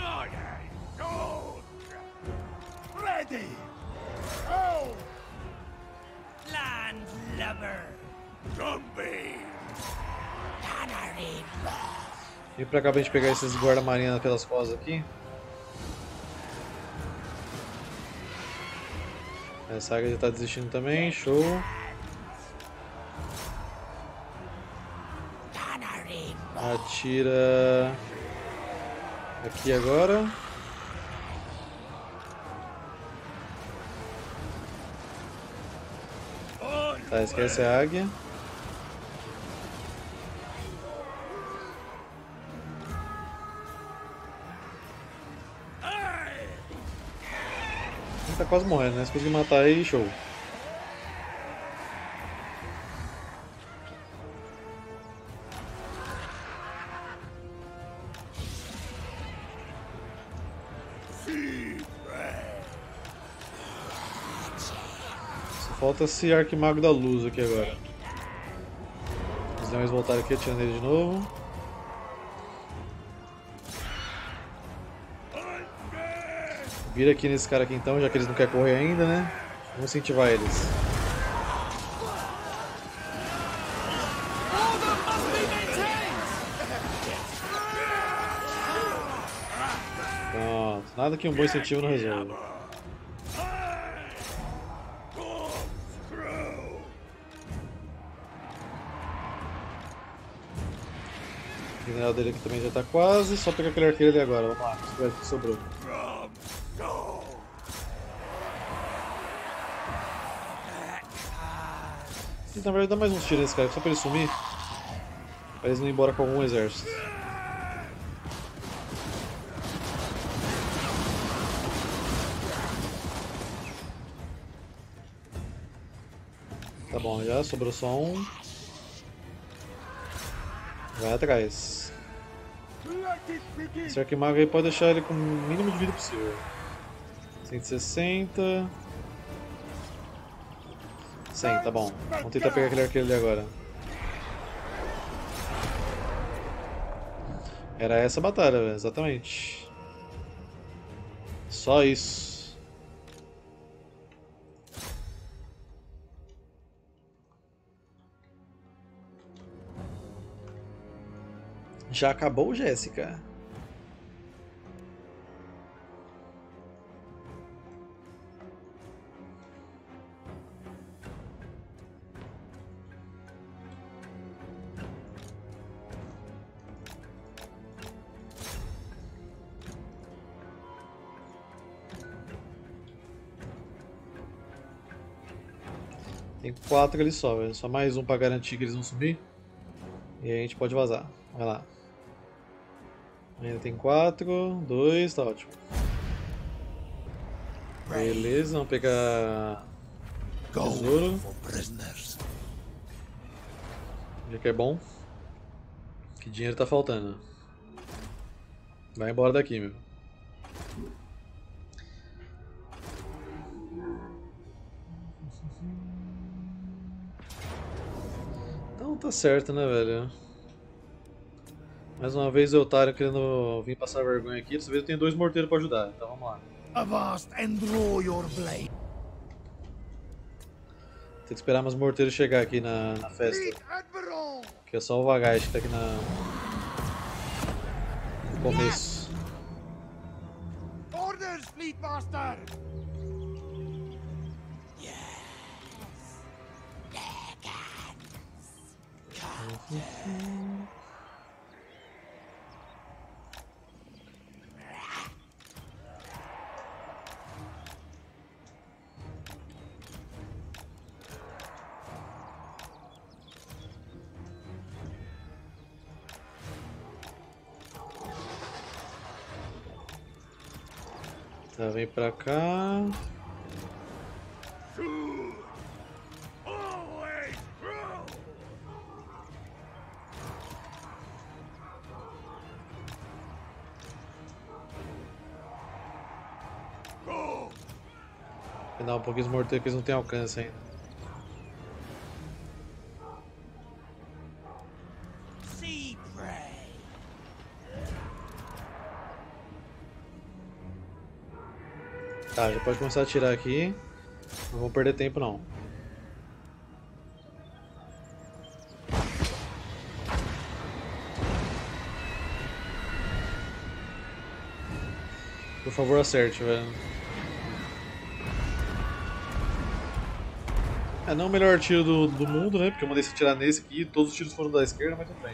Vem pra cá pra gente pegar esses guarda-marina pelas costas aqui. Essa águia já tá desistindo também, show. Atira aqui agora. Tá, esquece a águia. Ele tá quase morrendo, né? Se conseguir matar aí, show. Falta esse arquimago da luz aqui agora. Os leões voltaram aqui atirando ele de novo. Vira aqui nesse cara aqui então, já que eles não querem correr ainda, né? Vamos incentivar eles. Pronto. Nada que um bom incentivo não resolva. O general dele aqui também já tá quase. Só pegar aquele arqueiro ali agora. Vamos lá, vamos ver o que sobrou. E, na verdade dá mais uns tiros nesse cara, só pra ele sumir. Pra eles não ir embora com algum exército. Tá bom, já sobrou só um. Vai atrás. Esse arquimago aí pode deixar ele com o mínimo de vida possível. 160. 100, tá bom. Vamos tentar pegar aquele arqueiro ali agora. Era essa a batalha, velho, exatamente. Só isso. Já acabou, Jéssica? Tem 4 ali só, velho. Só mais um pra garantir que eles vão subir. E aí a gente pode vazar. Vai lá. Ainda tem 4, 2, tá ótimo. Beleza, vamos pegar tesouro. Já que é bom. Que dinheiro tá faltando. Vai embora daqui, meu. Então tá certo, né, velho? Mais uma vez o otário querendo vir passar vergonha aqui. Dessa vez eu tenho 2 morteiros pra ajudar, então vamos lá. Avast and draw your blade. Tem que esperar meus morteiros chegar aqui na festa. Que é só o Vagash que tá aqui no começo. Orders, fleet master. Tá, vem pra cá. Vou dar um pouquinho de morteiro que eles não têm alcance ainda. Tá, já pode começar a atirar aqui. Não vou perder tempo não. Por favor, acerte, velho. É, não o melhor tiro do mundo, né? Porque eu mandei você atirar nesse aqui e todos os tiros foram da esquerda, mas tudo bem.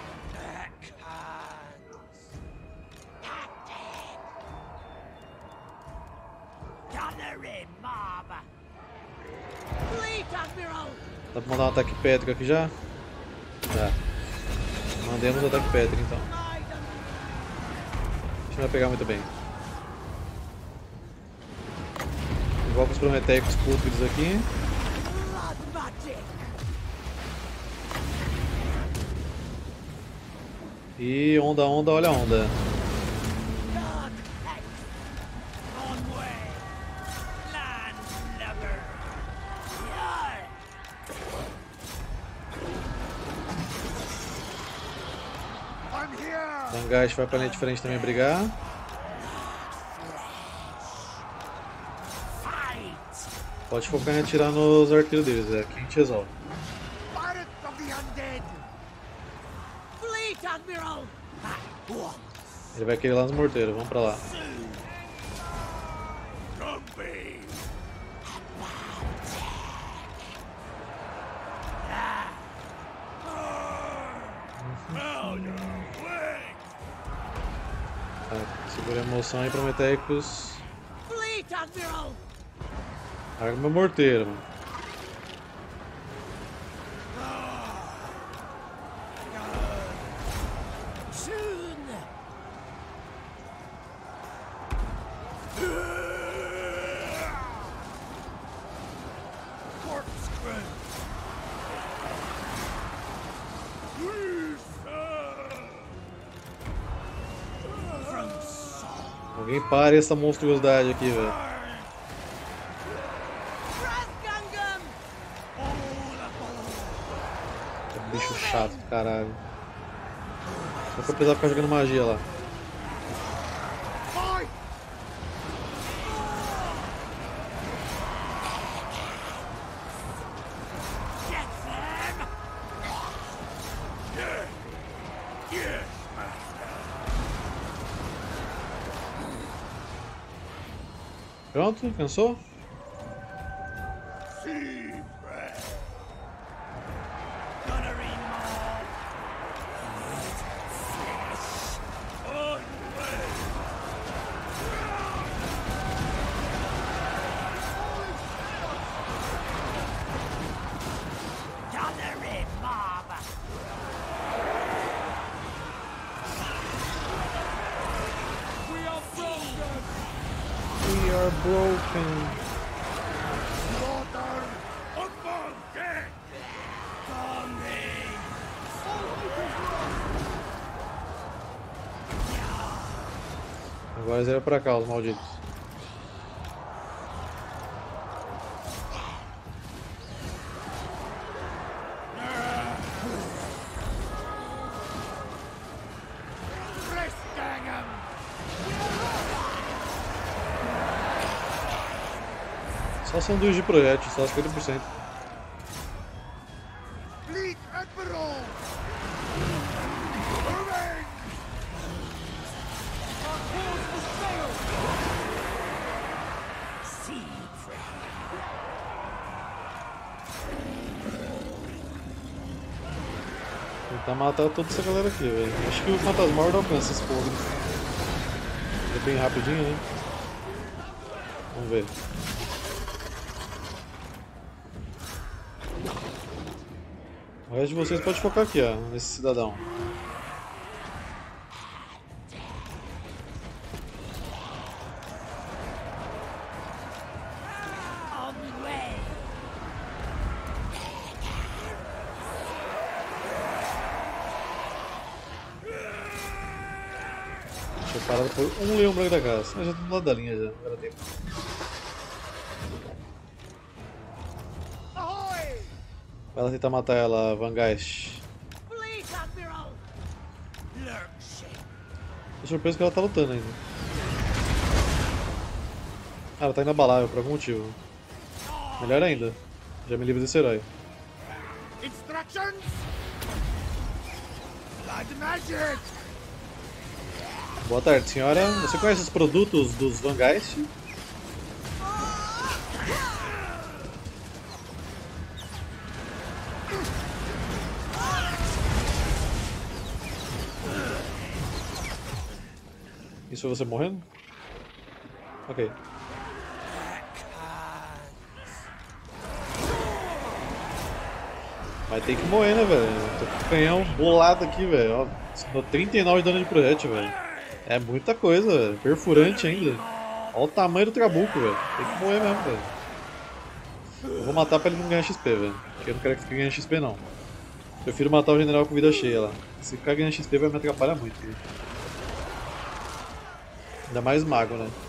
Dá pra mandar um ataque pétrico aqui já? Já. Mandemos o ataque pétrico então. Acho que não vai pegar muito bem. Invoca os Prometeicos pútridos aqui. E onda, onda, olha a onda. Dangash vai pra linha de frente também brigar. Pode focar em atirar nos arqueiros deles, é aqui a gente resolve. Ele vai querer lá nos morteiros, vamos pra lá. Segura a emoção aí, Prometeicos. Larga meu morteiro, mano. Alguém pare essa monstruosidade aqui, velho. Que bicho chato do caralho. Só que eu precisava ficar jogando magia lá. Pronto, cansou? We are broken. Agora zera pra cá, os malditos. Só são 2 de projétil, só 50%. Tentar matar toda essa galera aqui, velho. Acho que o Fantasmord alcança esse povo. É bem rapidinho, né? Vamos ver. O resto de vocês pode focar aqui, ó, nesse cidadão. Deixa eu parar por um leão branco da casa. Eu já tô do lado da linha já, agora tem. Vai lá tentar matar ela, Vangeist. Tô surpreso que ela tá lutando ainda. Ah, ela tá inabalável por algum motivo. Melhor ainda, já me livro desse herói. Boa tarde, senhora. Você conhece os produtos dos Vangeist? Isso é você morrendo? Ok. Vai ter que morrer, né, velho? Tô com o canhão bolado aqui, velho. Dou 39 de dano de projétil, velho. É muita coisa, velho. Perfurante ainda. Olha o tamanho do trabuco, velho. Tem que morrer mesmo, velho. Eu vou matar pra ele não ganhar XP, velho. Porque eu não quero que fique ganhando XP, não. Prefiro matar o general com vida cheia lá. Se ficar ganhando XP vai me atrapalhar muito, velho. Ainda mais mago, né?